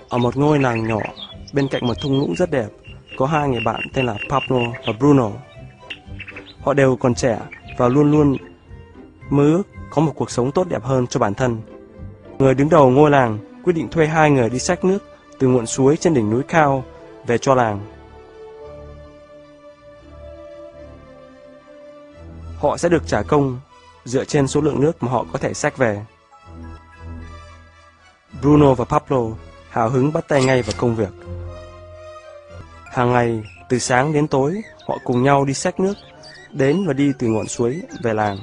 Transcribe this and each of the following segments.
Ở một ngôi làng nhỏ, bên cạnh một thung lũng rất đẹp, có hai người bạn tên là Pablo và Bruno. Họ đều còn trẻ và luôn luôn mơ ước có một cuộc sống tốt đẹp hơn cho bản thân. Người đứng đầu ngôi làng quyết định thuê hai người đi xách nước từ nguồn suối trên đỉnh núi cao về cho làng. Họ sẽ được trả công dựa trên số lượng nước mà họ có thể xách về. Bruno và Pablo hào hứng bắt tay ngay vào công việc. Hàng ngày, từ sáng đến tối, họ cùng nhau đi xách nước, đến và đi từ ngọn suối về làng.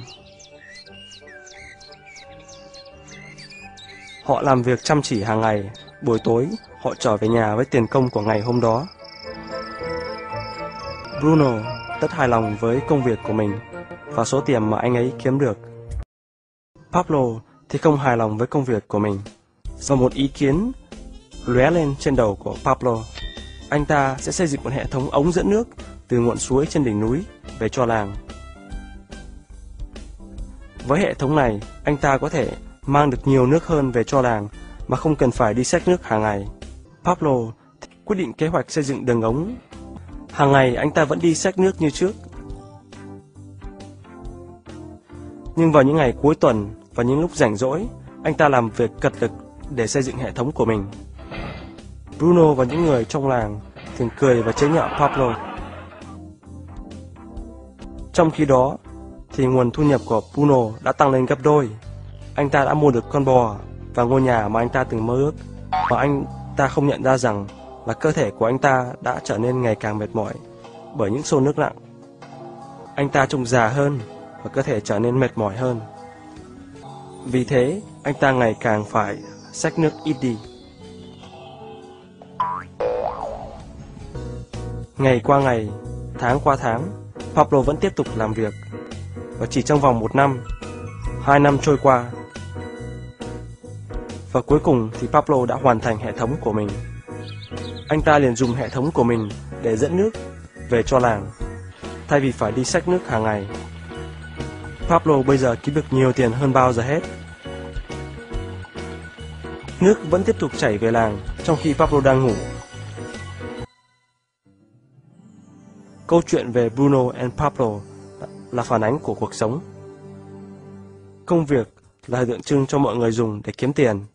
Họ làm việc chăm chỉ hàng ngày, buổi tối, họ trở về nhà với tiền công của ngày hôm đó. Bruno rất hài lòng với công việc của mình và số tiền mà anh ấy kiếm được. Pablo thì không hài lòng với công việc của mình, và một ý kiến lóe lên trên đầu của Pablo. Anh ta sẽ xây dựng một hệ thống ống dẫn nước từ ngọn suối trên đỉnh núi về cho làng. Với hệ thống này, anh ta có thể mang được nhiều nước hơn về cho làng mà không cần phải đi xách nước hàng ngày. Pablo quyết định kế hoạch xây dựng đường ống. Hàng ngày anh ta vẫn đi xách nước như trước. Nhưng vào những ngày cuối tuần và những lúc rảnh rỗi, anh ta làm việc cật lực để xây dựng hệ thống của mình. Bruno và những người trong làng thường cười và chế nhạo Pablo. Trong khi đó, thì nguồn thu nhập của Bruno đã tăng lên gấp đôi. Anh ta đã mua được con bò và ngôi nhà mà anh ta từng mơ ước, và anh ta không nhận ra rằng là cơ thể của anh ta đã trở nên ngày càng mệt mỏi bởi những xô nước nặng. Anh ta trông già hơn và cơ thể trở nên mệt mỏi hơn. Vì thế, anh ta ngày càng phải xách nước ít đi. Ngày qua ngày, tháng qua tháng, Pablo vẫn tiếp tục làm việc. Và chỉ trong vòng 1 năm, 2 năm trôi qua, và cuối cùng thì Pablo đã hoàn thành hệ thống của mình. Anh ta liền dùng hệ thống của mình để dẫn nước về cho làng, thay vì phải đi xách nước hàng ngày. Pablo bây giờ kiếm được nhiều tiền hơn bao giờ hết. Nước vẫn tiếp tục chảy về làng trong khi Pablo đang ngủ. Câu chuyện về Bruno and Pablo là phản ánh của cuộc sống. Công việc là tượng trưng cho mọi người dùng để kiếm tiền.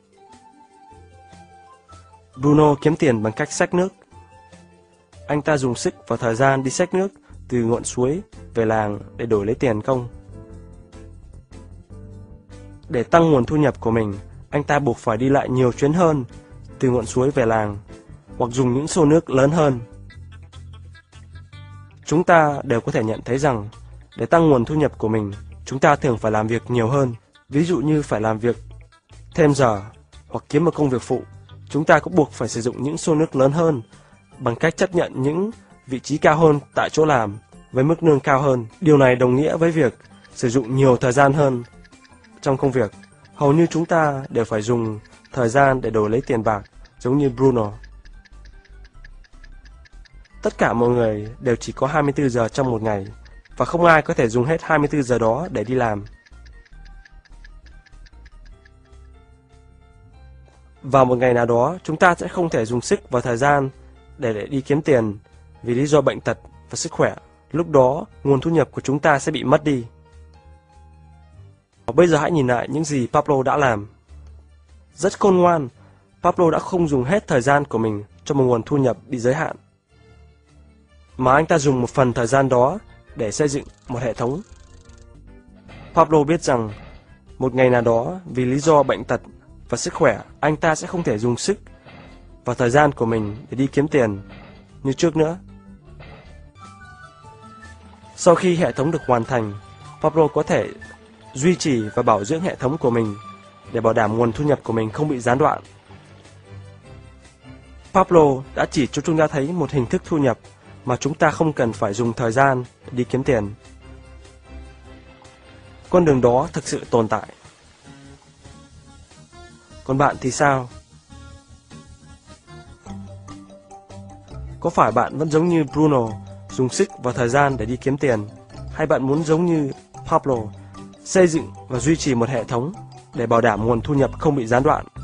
Bruno kiếm tiền bằng cách xách nước. Anh ta dùng sức và thời gian đi xách nước từ ngọn suối về làng để đổi lấy tiền công. Để tăng nguồn thu nhập của mình, anh ta buộc phải đi lại nhiều chuyến hơn từ ngọn suối về làng, hoặc dùng những xô nước lớn hơn. Chúng ta đều có thể nhận thấy rằng, để tăng nguồn thu nhập của mình, chúng ta thường phải làm việc nhiều hơn. Ví dụ như phải làm việc thêm giờ hoặc kiếm một công việc phụ. Chúng ta cũng buộc phải sử dụng những xô nước lớn hơn bằng cách chấp nhận những vị trí cao hơn tại chỗ làm với mức lương cao hơn. Điều này đồng nghĩa với việc sử dụng nhiều thời gian hơn trong công việc. Hầu như chúng ta đều phải dùng thời gian để đổi lấy tiền bạc, giống như Bruno. Tất cả mọi người đều chỉ có 24 giờ trong một ngày, và không ai có thể dùng hết 24 giờ đó để đi làm. Vào một ngày nào đó, chúng ta sẽ không thể dùng sức và thời gian để đi kiếm tiền vì lý do bệnh tật và sức khỏe. Lúc đó, nguồn thu nhập của chúng ta sẽ bị mất đi. Bây giờ hãy nhìn lại những gì Pablo đã làm. Rất khôn ngoan, Pablo đã không dùng hết thời gian của mình cho một nguồn thu nhập bị giới hạn, mà anh ta dùng một phần thời gian đó để xây dựng một hệ thống. Pablo biết rằng một ngày nào đó, vì lý do bệnh tật và sức khỏe, anh ta sẽ không thể dùng sức và thời gian của mình để đi kiếm tiền như trước nữa. Sau khi hệ thống được hoàn thành, Pablo có thể duy trì và bảo dưỡng hệ thống của mình để bảo đảm nguồn thu nhập của mình không bị gián đoạn. Pablo đã chỉ cho chúng ta thấy một hình thức thu nhập mà chúng ta không cần phải dùng thời gian để đi kiếm tiền. Con đường đó thực sự tồn tại. Còn bạn thì sao? Có phải bạn vẫn giống như Bruno, dùng sức và thời gian để đi kiếm tiền, hay bạn muốn giống như Pablo, xây dựng và duy trì một hệ thống để bảo đảm nguồn thu nhập không bị gián đoạn?